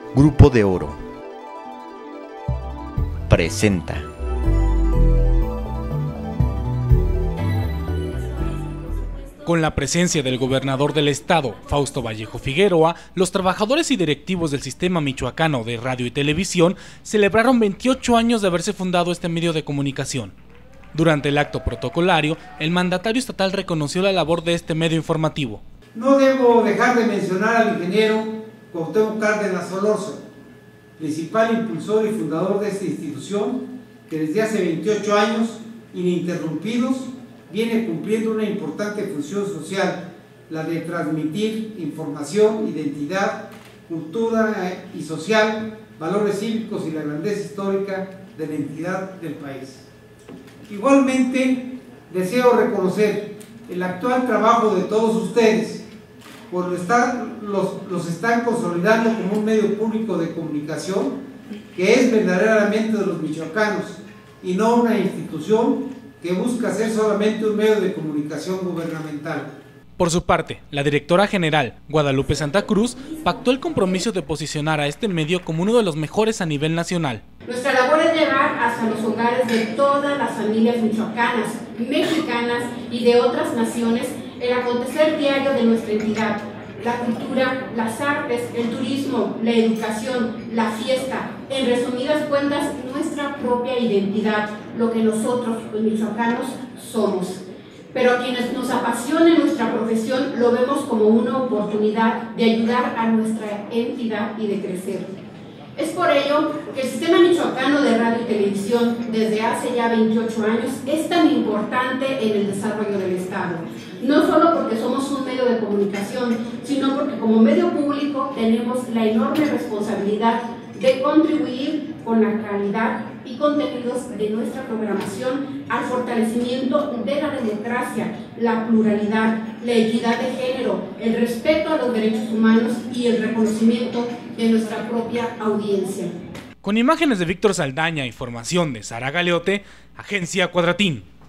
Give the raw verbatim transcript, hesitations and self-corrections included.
Grupo de Oro presenta. Con la presencia del gobernador del estado, Fausto Vallejo Figueroa, los trabajadores y directivos del Sistema Michoacano de Radio y Televisión celebraron veintiocho años de haberse fundado este medio de comunicación. Durante el acto protocolario, el mandatario estatal reconoció la labor de este medio informativo. No debo dejar de mencionar al ingeniero Cuauhtémoc Cárdenas Solórzano, principal impulsor y fundador de esta institución, que desde hace veintiocho años, ininterrumpidos, viene cumpliendo una importante función social, la de transmitir información, identidad, cultura y social, valores cívicos y la grandeza histórica de la entidad del país. Igualmente, deseo reconocer el actual trabajo de todos ustedes, por estar, los, los están consolidando como un medio público de comunicación que es verdaderamente de los michoacanos y no una institución que busca ser solamente un medio de comunicación gubernamental. Por su parte, la directora general, Guadalupe Santa Cruz, pactó el compromiso de posicionar a este medio como uno de los mejores a nivel nacional. Nuestra labor es llegar hasta los hogares de todas las familias michoacanas, mexicanas y de otras naciones el acontecer diario de nuestra entidad. La cultura, las artes, el turismo, la educación, la fiesta, en resumidas cuentas, nuestra propia identidad, lo que nosotros, los michoacanos, somos. Pero a quienes nos apasiona nuestra profesión, lo vemos como una oportunidad de ayudar a nuestra entidad y de crecer. Es por ello que el Sistema Michoacano de Radio y Televisión, desde hace ya veintiocho años, es tan importante en el desarrollo del Estado. No solo porque somos un medio de comunicación, sino porque como medio público tenemos la enorme responsabilidad de contribuir con la calidad y contenidos de nuestra programación al fortalecimiento de la democracia, la pluralidad, la equidad de género, el respeto a los derechos humanos y el reconocimiento de nuestra propia audiencia. Con imágenes de Víctor Saldaña, información de Sara Galeote, Agencia Cuadratín.